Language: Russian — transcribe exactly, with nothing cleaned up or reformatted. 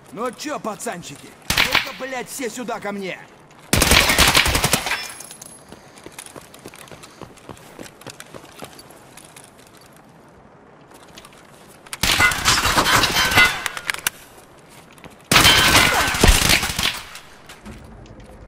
Ну чё, пацанчики, ну-ка, блядь, все сюда ко мне!